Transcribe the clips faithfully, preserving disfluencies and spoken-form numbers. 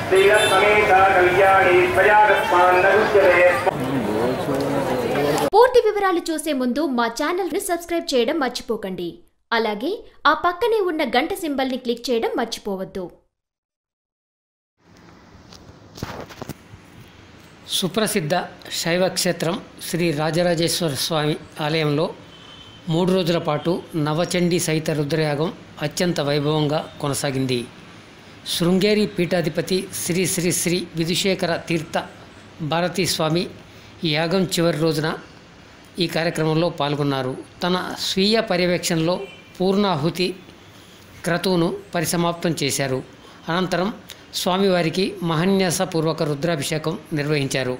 పూర్తి వివరాలు చూసే ముందు మా ఛానల్ ని సబ్స్క్రైబ్ చేయడం మర్చిపోకండి. అలాగే ఆ పక్కనే ఉన్న గంట సింబల్ ని క్లిక్ చేయడం మర్చిపోవద్దు. సుప్రసిద్ధ శైవ క్షేత్రం శ్రీ రాజరాజేశ్వర స్వామి ఆలయంలో మూడు రోజుల పాటు నవచండీ సహిత రుద్రయాగం అత్యంత వైభవంగా కొనసాగింది. శృంగేరి పీఠాధిపతి శ్రీ శ్రీ శ్రీ విధుశేఖర తీర్థ భారతీ స్వామి ఈ యాగం చివరి రోజున ఈ కార్యక్రమంలో పాల్గొన్నారు. తన స్వీయ పర్యవేక్షణలో పూర్ణాహుతి క్రతువును పరిసమాప్తం చేశారు. అనంతరం స్వామివారికి మహాన్యాసపూర్వక రుద్రాభిషేకం నిర్వహించారు.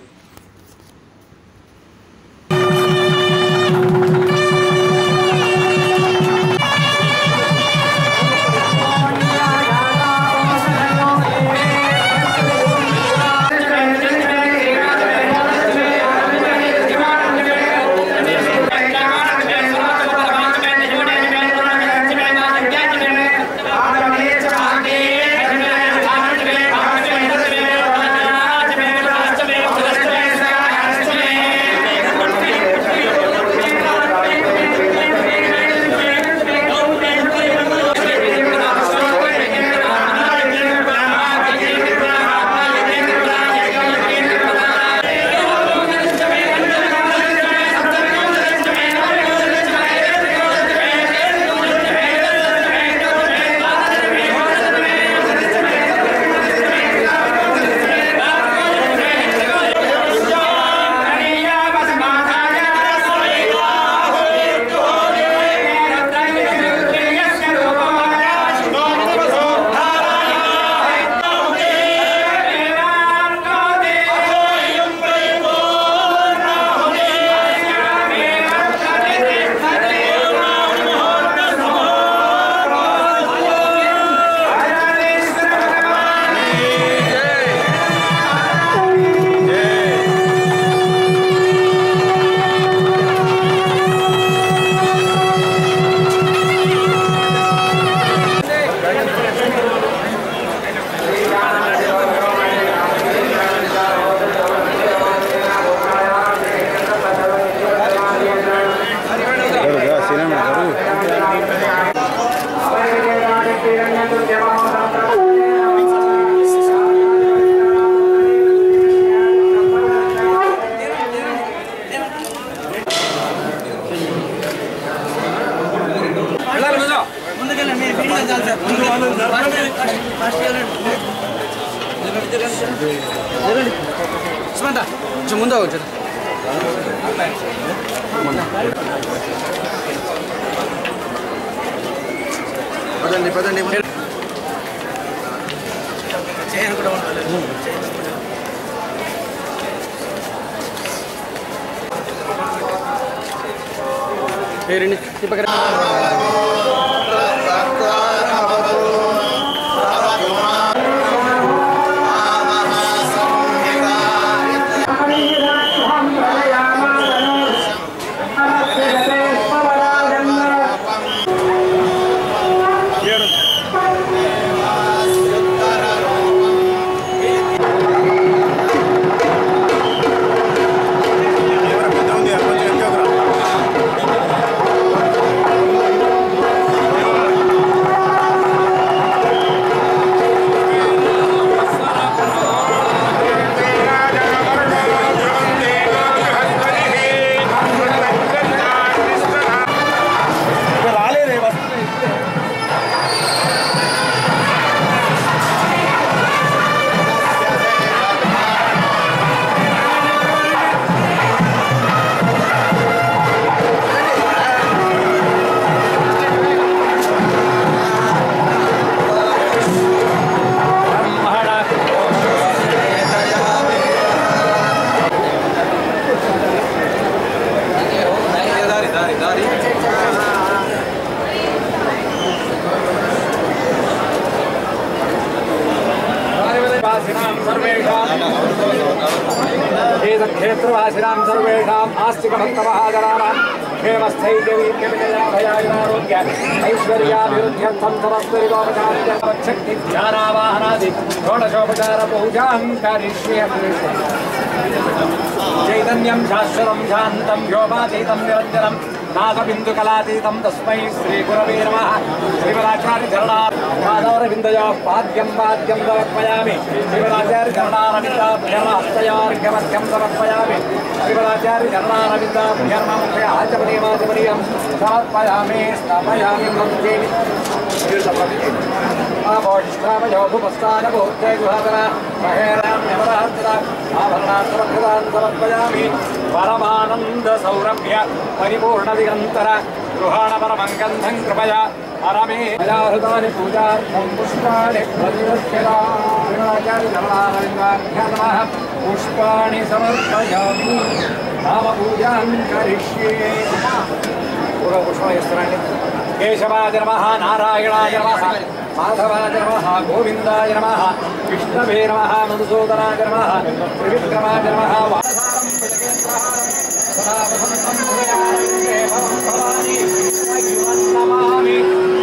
ముందు పదండి పదండి చేయను కూడా పేరుని తిప్పకరా क्षेत्रवासिनां सर्वेषाम् आस्तिकभक्तमहाजनानां क्षेमस्थैर्यवीर्यविजयाभयारोग्य ऐश्वर्याभिवृद्ध्यर्थं समस्तविदोपचार्यशक्ति ध्यानावाहनादि षोडशोपचार पूजां करिष्ये चैतन्यं शाश्वतं शान्तं योपातीतं निरञ्जनं नागबिन्दुकलातीतं तस्मै श्रीगुरवे नमः श्रीमदाचार्यचरणारविन्दयोः पाद्यं पाद्यं समर्पयामि श्रीमदाचार्यचरणारविन्दाभ्यर्म हस्तयोर्घ्यमध्यं समर्पयामि श्रीमदाचार्यचरणारविन्दाभ्यर्ममुख्याचमनीयमाचमनीयं समर्पयामि स्थापयामि मन्त्रेणि आभोष्ठामयोभुपस्थानभूत्यै गुहादना महेराम्यवरात्र आभरणार्थमकृतान् समर्पयामि परमानन्दसौरभ्य परिपूर्णदिगन्तर गृहाण परमं गन्धं कृपया परमे हृतानि पूजार्थं पुष्पाणि प्रतिदक्षिणाचार्यचरणारविन्दाभ्यः नमः पुष्पाणि समर्पयामि नामपूजां करिष्ये पूर्वपुष्पाणि स्तराणि केशवाय नमः नारायणाय नमः माधवाय नमः गोविन्दाय नमः विष्णवे नमः मधुसूदनाय नमः त्रिविक्रमाय नमः वासारं पितकेन्द्रहारं सदा वसन्तं हृदयारविन्दे भवं भवानि नमामि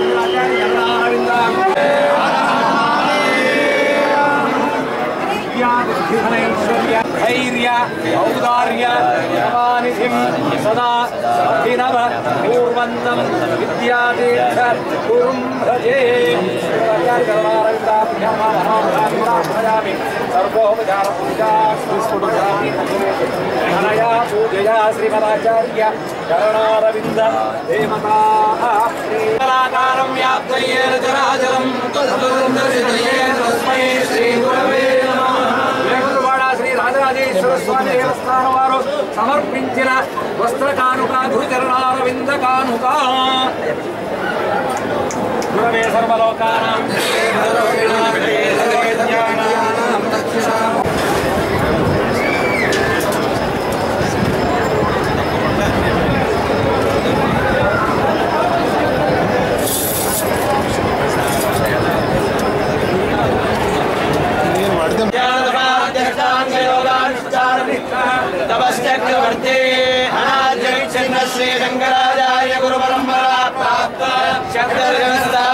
ऐश्वर्य धैर्य औदार्य नमानिधिं सदा अभिनव पूर्वन्तं विद्यातीर्थ गुरुं भजे सर्वोपचारपूजा अनया पूजया श्रीमदाचार्य चरणारविन्द देवताः कलाकारं व्याप्तयेन चराचरं तस्मै श्रीगुरवे नमः శ్రీ రాజరాజేశ్వర స్వామి దేవస్థానం వారు సమర్పించిన వస్త్ర కానుక గురుచరణారవింద కానుక గురవే సర్వలోకానాం तपश्चक्रवर्ती अनाद्यविच्छिन्न श्री शंकराचार्य गुरु परंपरा प्राप्त शब्दर्गस्था